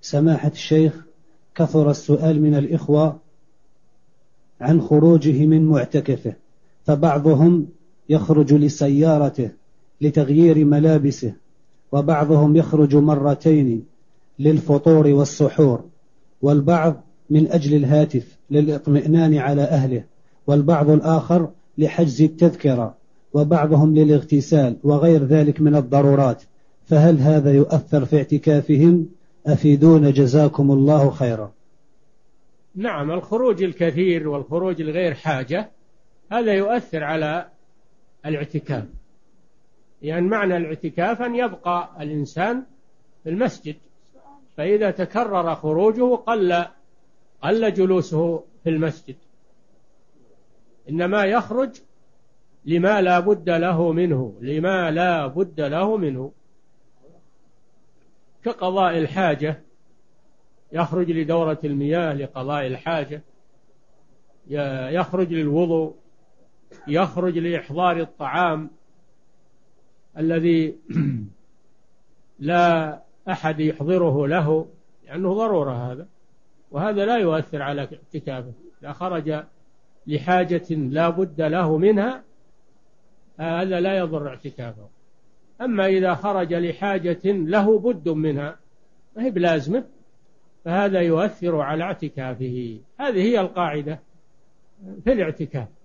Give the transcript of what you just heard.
سماحة الشيخ، كثر السؤال من الإخوة عن خروجه من معتكفه، فبعضهم يخرج لسيارته لتغيير ملابسه، وبعضهم يخرج مرتين للفطور والسحور، والبعض من أجل الهاتف للإطمئنان على أهله، والبعض الآخر لحجز التذكرة، وبعضهم للاغتسال وغير ذلك من الضرورات، فهل هذا يؤثر في اعتكافهم؟ أفيدون جزاكم الله خيرا. نعم، الخروج الكثير والخروج لغير حاجة هذا يؤثر على الاعتكاف، يعني معنى الاعتكاف أن يبقى الإنسان في المسجد، فإذا تكرر خروجه قل جلوسه في المسجد، إنما يخرج لما لا بد له منه كقضاء الحاجة، يخرج لدورة المياه لقضاء الحاجة، يخرج للوضوء، يخرج لإحضار الطعام الذي لا أحد يحضره له لأنه ضرورة هذا، وهذا لا يؤثر على اعتكافه. إذا خرج لحاجة لا بد له منها هذا لا يضر اعتكافه. أما إذا خرج لحاجة له بد منها ما هي بلازمه فهذا يؤثر على اعتكافه. هذه هي القاعدة في الاعتكاف.